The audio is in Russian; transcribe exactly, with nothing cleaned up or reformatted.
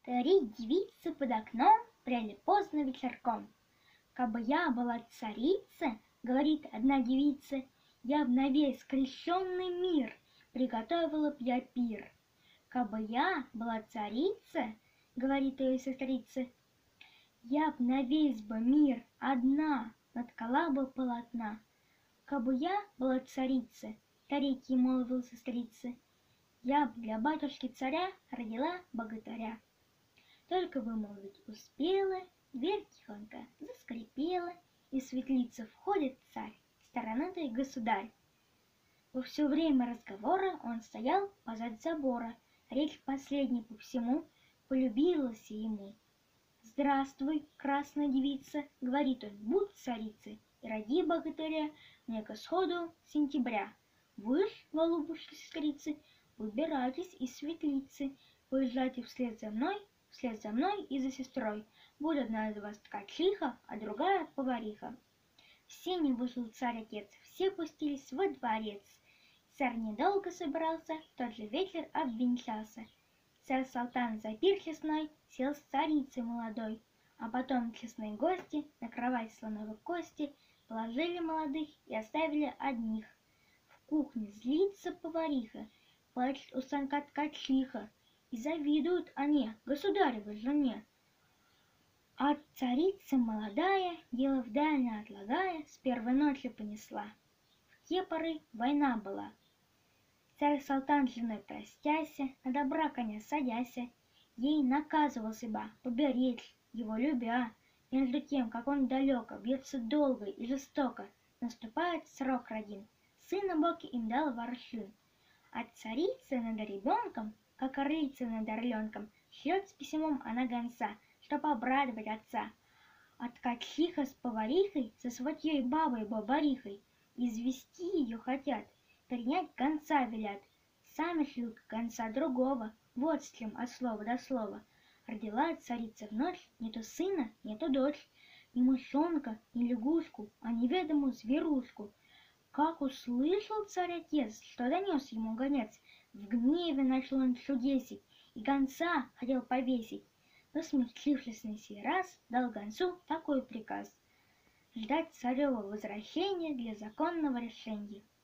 Три девицы под окном пряли поздно вечерком. «Кабы я была царица, — говорит одна девица, — я б на весь крещенный мир приготовила б я пир. Кабы я была царица, — говорит ее сестрица, — я б на весь бы мир одна наткала бы полотна. Кабы я была царица, — третья молвила сестрица, — я б для батюшки царя родила богатыря». Только вымолвить успела, дверь тихонько заскрипела, и в светлицу входит царь, сторонатый государь. Во все время разговора он стоял позади забора, речь последней по всему полюбилась ему. «Здравствуй, красная девица, — говорит он, — будь царицей, и роди богатыря мне к исходу сентября. Вы ж, голубушки сестрицы, выбирайтесь из светлицы, поезжайте вслед за мной, вслед за мной и за сестрой. Будет одна из вас ткачиха, а другая повариха». В сени вышел царь-отец, все пустились во дворец. Царь недолго собирался, в тот же вечер обвенчался. Царь-салтан за пир честной сел с царицей молодой, а потом честные гости на кровать слоновой кости положили молодых и оставили одних. В кухне злится повариха, плачет у станка ткачиха, и завидуют они государевой жене. А царица молодая, дело вдаль не отлагая, с первой ночи понесла. В те поры война была. Царь-салтан с женой простяся, на добра коня садяся, ей наказывал себя поберечь, его любя. Между тем, как он далеко бьется долго и жестоко, наступает срок родин, сына боки им дал воршин. А царица над ребенком, как орлица над орленком, шлет с письмом она гонца, чтоб обрадовать отца. А ткачиха с поварихой, со сватьей бабой-бабарихой, извести ее хотят, принять гонца велят. Сами шлют гонца другого, вот с чем от слова до слова. Родила царица в ночь не то сына, не то дочь, ни мышонка, ни лягушку, а неведомую зверушку. Как услышал царь-отец, что донес ему гонец, в гневе начал он чудесить и гонца хотел повесить. Но, смягчившись на сей раз, дал гонцу такой приказ: ждать царева возвращения для законного решения.